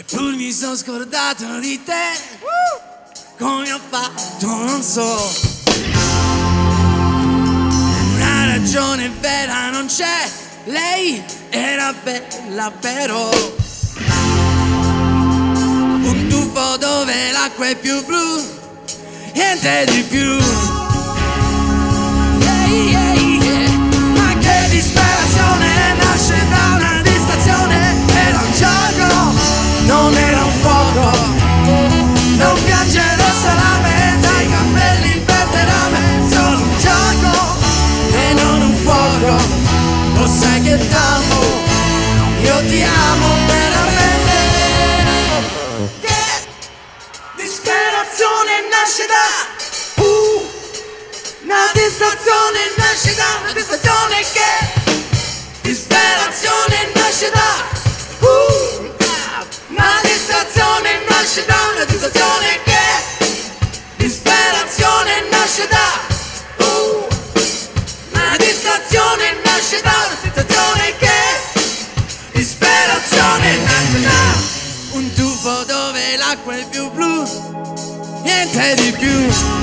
Eppur mi sono scordato di te. Come ho fatto non so. Una ragione vera non c'è. Lei era bella però. Un tuffo dove l'acqua è più blu, niente di più. Ma che disperazione, nasce da una distrazione. Era un gioco, non era un fuoco. Non piangere salame, dai capelli verde rame. Solo un gioco e non un fuoco. Lo sai che t'amo, io ti amo veramente. Che disperazione nasce da una distrazione, nasce da una distrazione. Che disperazione nasce da una distrazione, nasce da una distrazione. Che disperazione nasce da una distrazione, nasce da una distrazione. Che disperazione nasce da un tubo dove l'acqua è più blu, niente di più.